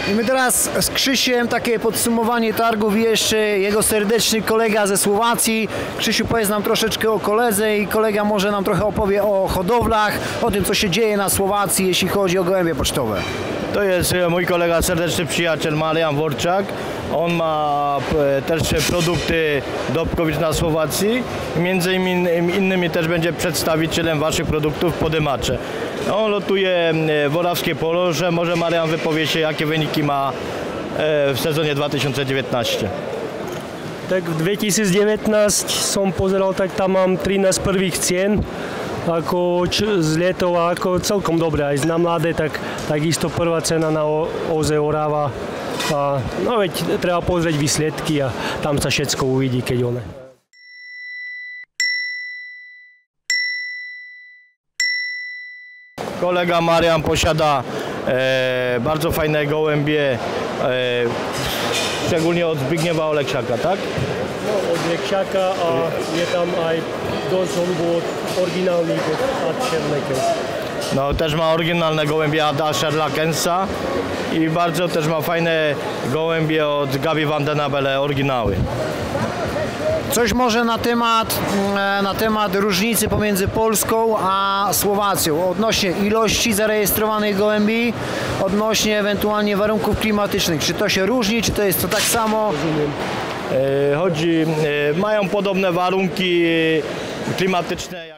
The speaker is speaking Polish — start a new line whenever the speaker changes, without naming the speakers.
I my teraz z Krzysiem takie podsumowanie targów i jeszcze jego serdeczny kolega ze Słowacji. Krzysiu, powiedz nam troszeczkę o koledze i kolega może nam trochę opowie o hodowlach, o tym, co się dzieje na Słowacji, jeśli chodzi o gołębie pocztowe.
To jest mój kolega, serdeczny przyjaciel Marian Worczak. On ma też produkty Dobkowicz na Słowacji. Między innymi też będzie przedstawicielem waszych produktów po Dymacze. On lotuje w Orawskie Polo, że może Marian wypowie się, jakie wyniki ma w sezonie 2019.
Tak v 2019 som pozeral, tak tam mám 13 prvých cien ako z Lietova, ako celkom dobré, aj na mladé, takisto prvá cena na OZE Orava. A, no veď treba pozrieť výsledky a tam sa všetko uvidí, keď one.
Kolega Marian posiada bardzo fajne gołębie, szczególnie od Zbigniewa Oleksiaka, tak?
No, od Oleksiaka a je tam aj dosť od oryginálnych od Asherlakens.
No, też ma oryginalne gołębie od Asherlakensa i bardzo też ma fajne gołębie od Gabi van den Abele, oryginały.
Coś może na temat różnicy pomiędzy Polską a Słowacją, odnośnie ilości zarejestrowanych gołębi, odnośnie ewentualnie warunków klimatycznych. Czy to się różni, czy to jest to tak samo?
Mają podobne warunki klimatyczne.